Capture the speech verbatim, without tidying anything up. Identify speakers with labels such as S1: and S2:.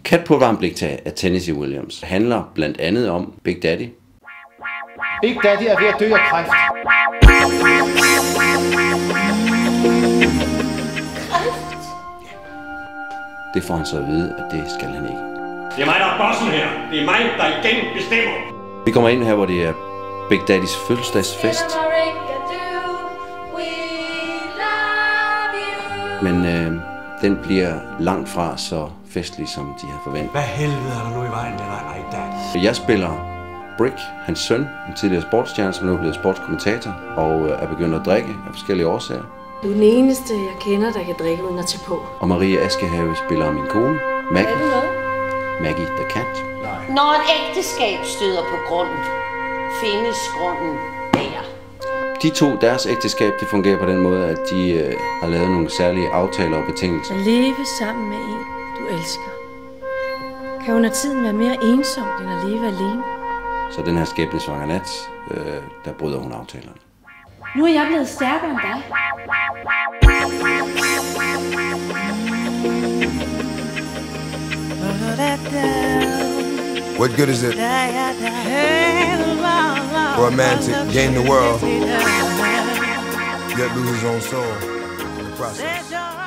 S1: Kat på varmt bliktage af Tennessee Williams handler blandt andet om Big Daddy.
S2: Big Daddy er ved at dø af kræft.
S3: Kræft?
S1: Det får han så at vide, at det skal han ikke.
S4: Det er mig, der er bossen her. Det er mig, der igen bestemmer.
S1: Vi kommer ind her, hvor det er Big Daddys fødselsdagsfest. Men øh, den bliver langt fra så festlig, som de havde forventet.
S5: Hvad helvede er der nu i vejen med dig, Dad?
S1: Jeg spiller Brick, hans søn, en tidligere sportsstjerne, som nu er blevet sportskommentator, og er begyndt at drikke af forskellige årsager.
S3: Du er den eneste, jeg kender, der kan drikke uden at tage på.
S1: Og Maria Askehave spiller min kone, Maggie.
S3: Er du noget?
S1: Maggie the Cat.
S6: Nej. Når et ægteskab støder på grunden, findes grunden der.
S1: De to, deres ægteskab, det fungerer på den måde, at de øh, har lavet nogle særlige aftaler og betingelser.
S3: At leve sammen med en, du elsker, kan under tiden være mere ensomt, end at leve alene.
S1: Så den her skæbnesvangre nat, øh, der bryder hun aftalerne.
S3: Nu er jeg blevet stærkere end dig.
S7: What good is it for a man to gain the world, yet lose his own soul in the process?